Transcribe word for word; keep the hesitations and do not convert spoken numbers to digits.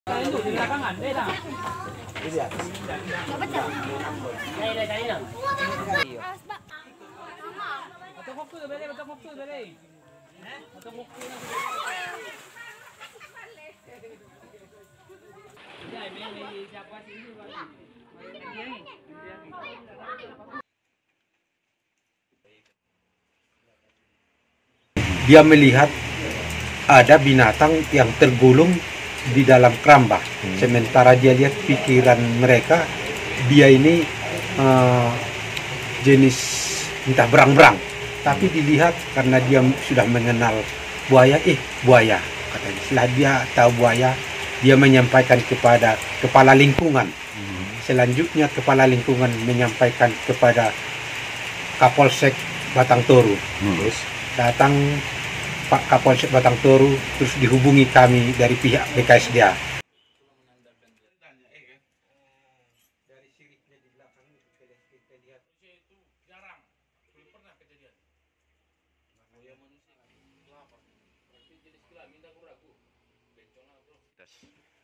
Di lapangan, beda. Iya. Atau waktu tu balik, atau waktu balik. Atau waktu na. Ya, may may siapa sini balik. Dia melihat ada binatang yang tergulung di dalam keramba. Hmm. Sementara dia lihat pikiran mereka, dia ini uh, jenis entah berang-berang. Tapi dilihat karena dia sudah mengenal buaya, eh buaya katanya. Setelah dia tahu buaya, dia menyampaikan kepada kepala lingkungan. Hmm. Selanjutnya kepala lingkungan menyampaikan kepada Kapolsek Batang Toru. Hmm. Terus datang Pak Kapolsek Batang Toru, terus dihubungi kami dari pihak B K S D A. Dari siripnya di belakang kita lihat itu jarang, belum pernah kejadian. Buaya manusia, berarti jenis kelamin tak ragu, bencong atau